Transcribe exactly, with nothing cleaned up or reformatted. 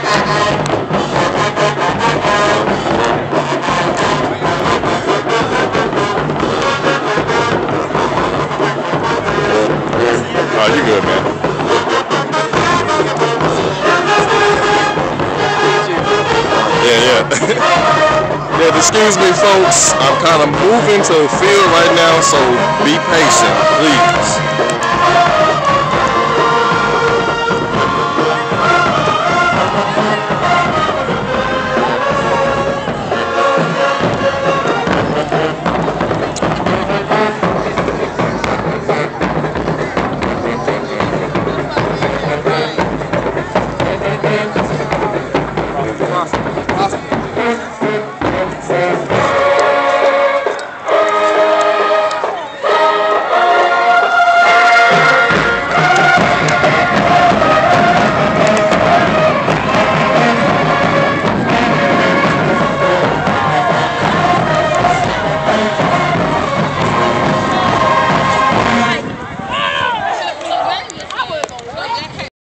Oh, you good, man. Yeah, yeah. Yeah, excuse me, folks. I'm kind of moving to the field right now, so be patient, please.